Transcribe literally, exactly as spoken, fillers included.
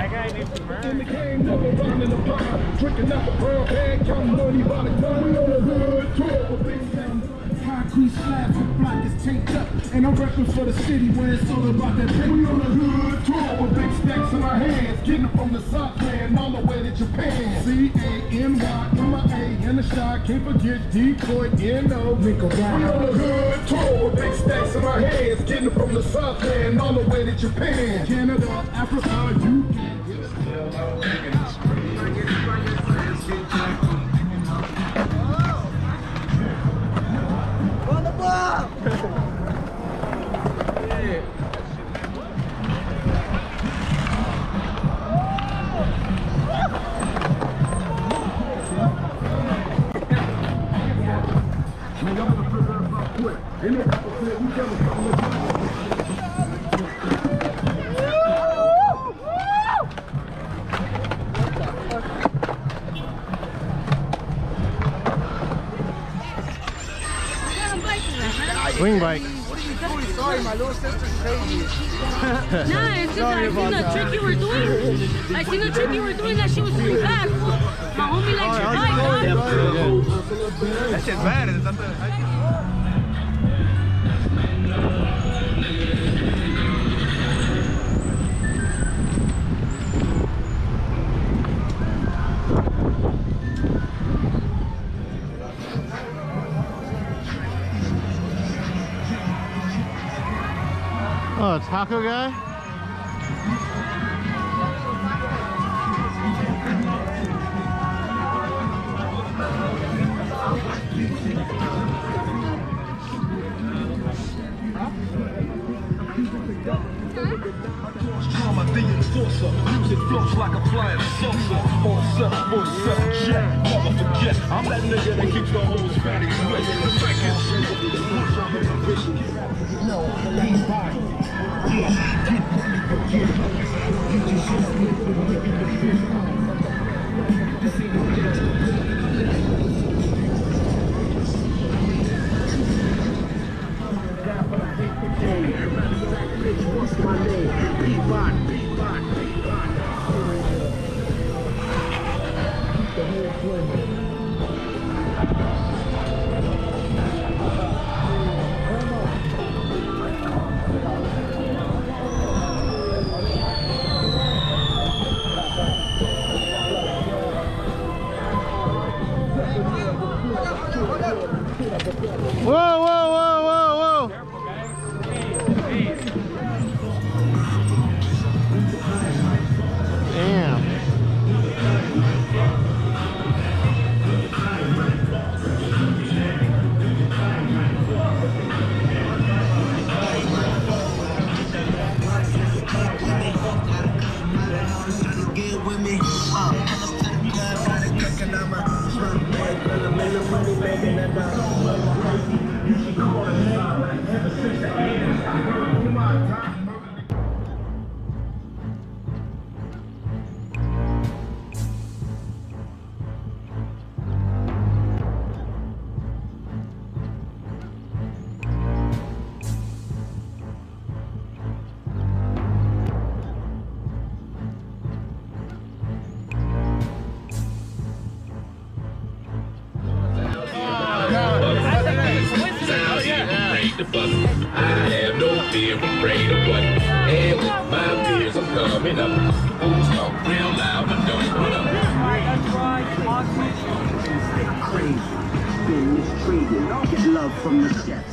That guy needs to burn. In the game, never round in the pond. Drinking out the brown bag, counting money by the gun. We on the hood tour with big sound. Concrete slabs with block is taped up. And I'm repping for the city where it's all about that paper. We on the hood tour with big stacks in our hands. Getting from the Southland all the way to Japan. C A N Y M I A in the shot. Can't forget Detroit, N O Nickel. We on the hood tour with big stacks in our hands. Getting from the Southland all the way to Japan. Canada, Africa, U K. On the ball! Swing bike. What are you doing? Sorry, my little sister's crazy. Nah, it's just I seen the trick you were doing. I seen the trick you were doing that she was doing back. My homie likes your bike, dog. That shit's bad. It's not the... Oh, taco guy? Music flows like a flying saucer on a seven forty-seven jet. Never forget, I'm that nigga that keeps the whole Spanish split. No, lean by. What's my name? Peabody, Peabody, Peabody. Keep the whole flame. Whoa, whoa, whoa, whoa, whoa. Damn. Get with me, uh, I have no fear, afraid of what. And with my fears, I'm coming up. Who's talk real loud, but don't put up. Crazy, been mistreated. Get love from the chef.